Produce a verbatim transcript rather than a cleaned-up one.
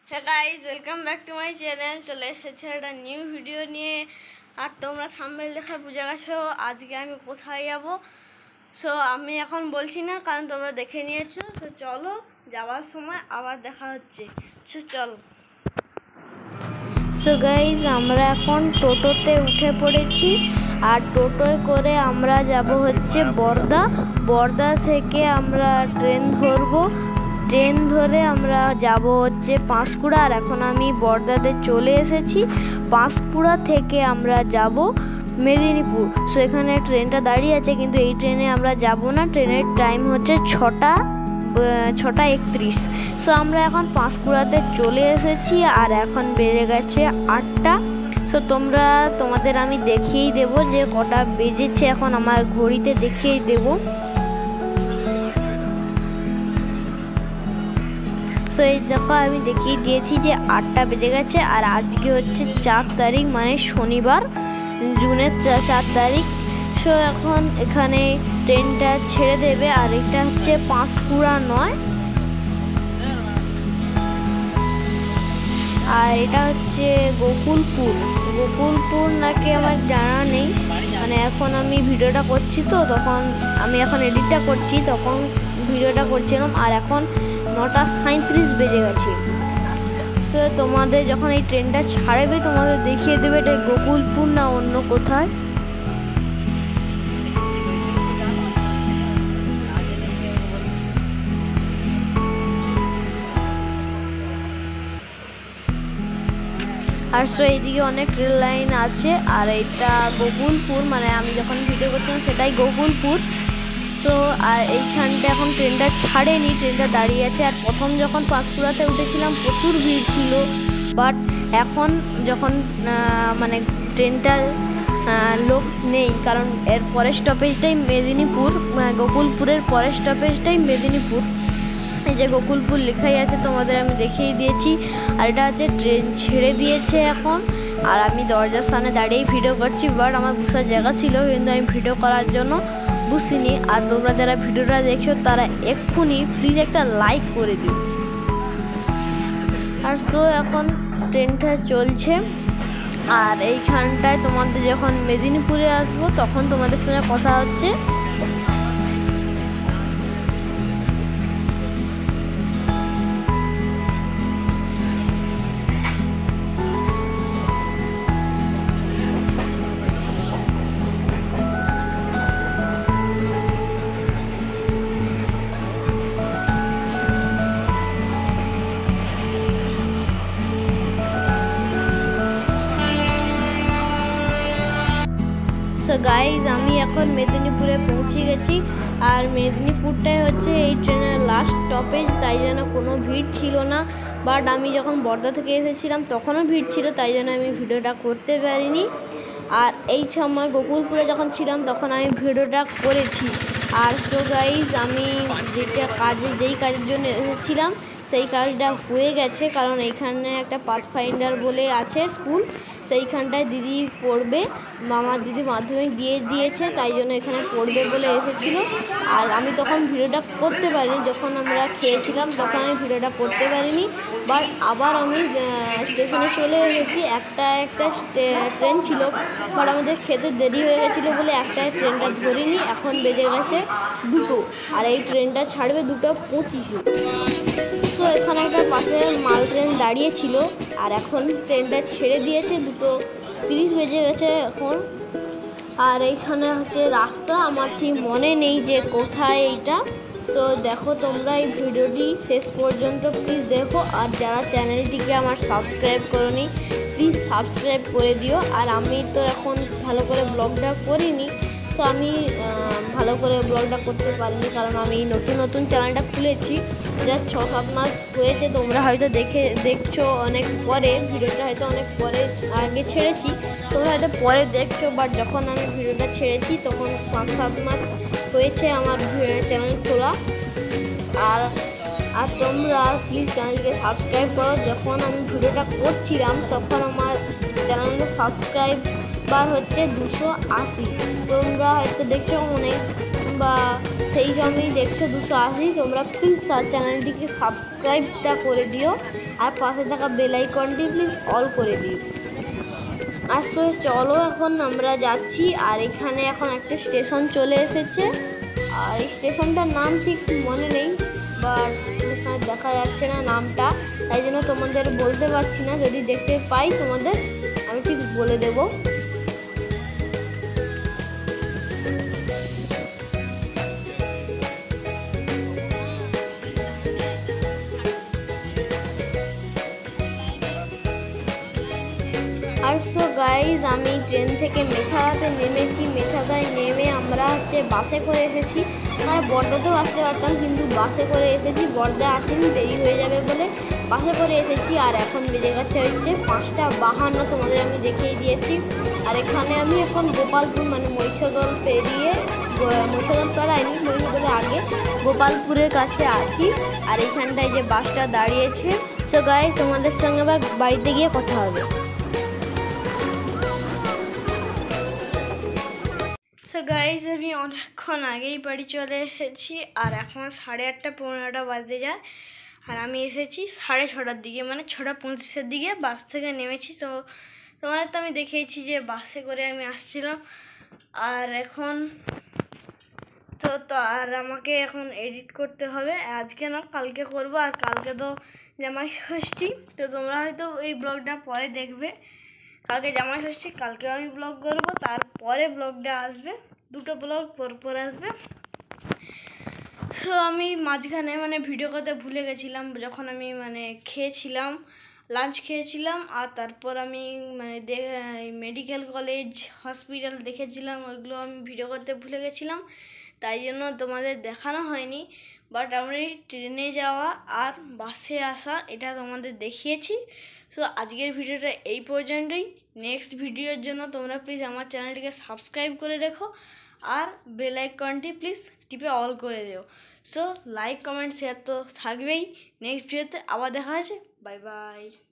হ্যাঁ guys, welcome back to my channel. চলে এসেছে একটা নিউ ভিডিও নিয়ে। আর তোমরা থাম্বনেল দেখে বুঝে গেছো আজকে আমি কোথায় যাব। সো আমি এখন বলছি না, কারণ তোমরা দেখে নিয়েছো। তো চলো, যাওয়ার সময় আবার দেখা হচ্ছে। সো চলো। সো গাইজ, আমরা এখন টোটোতে উঠে পড়েছি। আর টোটোয় করে আমরা যাব হচ্ছে বর্দা। বর্দা থেকে আমরা ট্রেন ধরবো। ট্রেন ধরে আমরা যাব হচ্ছে পাঁশকুড়া। আর এখন আমি বর্দাতে চলে এসেছি। পাঁশকুড়া থেকে আমরা যাব মেদিনীপুর। সো এখানে ট্রেনটা দাঁড়িয়ে আছে, কিন্তু এই ট্রেনে আমরা যাব না। ট্রেনের টাইম হচ্ছে ছটা ছটা একত্রিশ। সো আমরা এখন পাঁশকুড়াতে চলে এসেছি। আর এখন বেজে গেছে আটটা। সো তোমরা তোমাদের আমি দেখিয়েই দেবো যে কটা বেজেছে। এখন আমার ঘড়িতে দেখিয়েই দেবো। সো এই দেখো, আমি দেখিয়ে দিয়েছি যে আটটা বেজে গেছে। আর আজকে হচ্ছে চার তারিখ, মানে শনিবার, জুনের চার তারিখ। সো এখন এখানে ট্রেনটা ছেড়ে দেবে। আর এটা হচ্ছে পাঁশকুড়া নয়, আর এটা হচ্ছে গোকুলপুর। গোকুলপুর নাকি আমার জানা নেই। মানে এখন আমি ভিডিওটা করছি, তো তখন আমি এখন এডিটটা করছি, তখন ভিডিওটা করছিলাম। আর এখন নটা সাঁত্রিশ বেজে গেছে। তো তোমাদের যখন এই ট্রেনটা ছাড়বে, তোমাদের দেখিয়ে দেবে এটা গোকুলপুর না অন্য কোথায়। আর সো এইদিকে অনেক রেল লাইন আছে। আর এটা গোকুলপুর, মানে আমি যখন ভিডিও করছিলাম সেটাই গোকুলপুর। তো আর এইখানটা এখন ট্রেনটা ছাড়েনি, ট্রেনটা দাঁড়িয়ে আছে। আর প্রথম যখন পাঁশকুড়াতে উঠেছিলাম প্রচুর ভিড় ছিল, বাট এখন যখন মানে ট্রেনটা লোক নেই, কারণ এর পরের স্টপেজটাই মেদিনীপুর। গোকুলপুরের পরের স্টপেজটাই মেদিনীপুর। এই যে গোকুলপুর লেখাই আছে, তোমাদের আমি দেখিয়ে দিয়েছি। আর এটা হচ্ছে ট্রেন ছেড়ে দিয়েছে এখন। আর আমি দরজার সামনে দাঁড়িয়েই ভিডিও করছি, বাট আমার বসার জায়গা ছিল, কিন্তু আমি ভিডিও করার জন্য বুঝিনি। আর তোমরা যারা ভিডিওটা দেখছো তারা এক্ষুনি প্লিজ একটা লাইক করে দিও। আর সো এখন ট্রেনটা চলছে। আর এইখানটায় তোমাদের যখন মেদিনীপুরে আসবো তখন তোমাদের সঙ্গে কথা হচ্ছে। সো গাইজ, আমি এখন মেদিনীপুরে পৌঁছে গেছি। আর মেদিনীপুরটাই হচ্ছে এই ট্রেনের লাস্ট স্টপেজ, তাই জন্য কোনো ভিড় ছিল না। বাট আমি যখন বর্ধা থেকে এসেছিলাম তখনও ভিড় ছিল, তাই জন্য আমি ভিডিওটা করতে পারিনি। আর এই সময় গোকুলপুরে যখন ছিলাম তখন আমি ভিডিওটা করেছি। আর সো গাইজ, আমি যেটা কাজে যেই কাজের জন্য এসেছিলাম সেই কাজটা হয়ে গেছে, কারণ এইখানে একটা পাথফাইন্ডার বলে আছে স্কুল, সেইখানটায় দিদি পড়বে। মামার দিদি মাধ্যমিক দিয়ে দিয়েছে, তাই জন্য এখানে পড়বে বলে এসেছিলো। আর আমি তখন ভিডিওটা করতে পারিনি, যখন আমরা খেয়েছিলাম তখন আমি ভিডিওটা করতে পারিনি। বাট আবার আমি স্টেশনে চলে এসেছি। একটা একটা ট্রেন ছিল, বাট আমাদের খেতে দেরি হয়ে গেছিলো বলে একটা ট্রেনটা ধরিনি। এখন বেজে গেছে দুটো, আর এই ট্রেনটা ছাড়বে দুটো পঁচিশে। তো এখানে একটা পাশে মাল ট্রেন দাঁড়িয়ে ছিল। আর এখন ট্রেনটা ছেড়ে দিয়েছে, দুটো তিরিশ বেজে গেছে এখন। আর এইখানে হচ্ছে রাস্তা, আমার ঠিক মনে নেই যে কোথায় এইটা। তো দেখো তোমরা এই ভিডিওটি শেষ পর্যন্ত প্লিজ দেখো। আর যারা চ্যানেলটিকে আমার সাবস্ক্রাইব করোনি প্লিজ সাবস্ক্রাইব করে দিও। আর আমি তো এখন ভালো করে ব্লগটা করিনি, তো আমি ভালো করে ব্লগটা করতে পারিনি, কারণ আমি নতুন নতুন চ্যানেলটা খুলেছি। যা ছ সাত মাস হয়েছে, তোমরা হয়তো দেখে দেখছো অনেক পরে, ভিডিওটা হয়তো অনেক পরে আগে ছেড়েছি, তোমরা হয়তো পরে দেখছো। বাট যখন আমি ভিডিওটা ছেড়েছি তখন পাঁচ সাত মাস হয়েছে আমার চ্যানেল খোলা। আর আর তোমরা প্লিজ চ্যানেলকে সাবস্ক্রাইব করো। যখন আমি ভিডিওটা করছিলাম তখন আমার চ্যানেলটা সাবস্ক্রাইবার হচ্ছে দুশো আশি। তোমরা হয়তো দেখছো অনেক বা সেই জন্যই দেখছো দুশো আশি। তোমরা প্লিজ চ্যানেলটিকে সাবস্ক্রাইবটা করে দিও আর পাশে থাকা বেল আইকনটি প্লিজ অল করে দিও। আর সো চলো এখন আমরা যাচ্ছি। আর এখানে এখন একটা স্টেশন চলে এসেছে, আর এই স্টেশনটার নাম ঠিক মনে নেই, বাট এখানে দেখা যাচ্ছে না নামটা, তাই জন্য তোমাদের বলতে পারছি না। যদি দেখতে পাই তোমাদের আমি ঠিক বলে দেবো। আর সো গাইজ আমি ট্রেন থেকে মেছাদাতে নেমেছি। মেছাদায় নেমে আমরা হচ্ছে বাসে করে এসেছি। মানে বর্দাতেও আসতে পারতাম, কিন্তু বাসে করে এসেছি। বর্দা আসেনি, দেরি হয়ে যাবে বলে বাসে করে এসেছি। আর এখন বেজে গেছে হচ্ছে পাঁচটা বাহান্ন, তোমাদের আমি দেখিয়ে দিয়েছি। আর এখানে আমি এখন গোপালপুর মানে মহিষাদল পেরিয়ে, মহিষাদল পাড়ায়নি, মহিষাদলের আগে গোপালপুরের কাছে আছি। আর এইখানটায় যে বাসটা দাঁড়িয়েছে। সো গাইজ তোমাদের সঙ্গে আবার বাড়িতে গিয়ে কথা হবে। তো গাইজ আমি অনেকক্ষণ আগেই বাড়ি চলে এসেছি। আর এখন সাড়ে আটটা পনেরোটা বাজতে যায়। আর আমি এসেছি সাড়ে ছটার দিকে, মানে ছটা পঁচিশের দিকে বাস থেকে নেমেছি। তো তোমাদের তো আমি দেখেছি যে বাসে করে আমি আসছিলাম। আর এখন তো তো আর আমাকে এখন এডিট করতে হবে, আজকে না কালকে করব। আর কালকে তো জামাই ষষ্ঠী, তো তোমরা হয়তো এই ব্লগটা পরে দেখবে। কালকে জামাই ষষ্ঠী, কালকে আমি ব্লগ করবো, তারপরে ব্লগটা আসবে, দুটো ব্লগ পর পর আসবে। তো আমি মাঝখানে মানে ভিডিও করতে ভুলে গেছিলাম, যখন আমি মানে খেয়েছিলাম, লাঞ্চ খেয়েছিলাম। আর তারপর আমি মানে মেডিকেল কলেজ হসপিটাল দেখেছিলাম, ওইগুলো আমি ভিডিও করতে ভুলে গেছিলাম, তাই জন্য তোমাদের দেখানো হয়নি। বাট আমি ট্রেনে যাওয়া আর বাসে আসা এটা তোমাদের দেখিয়েছি। সো আজকের ভিডিওটা এই পর্যন্তই। নেক্সট ভিডিওর জন্য তোমরা প্লিজ আমার চ্যানেলটিকে সাবস্ক্রাইব করে রেখো আর বেল আইকনটি প্লিজ টিপে অল করে দিও। সো লাইক কমেন্ট শেয়ার তো থাকবেই। নেক্সট ভিডিওতে আবার দেখা আছে। Bye by.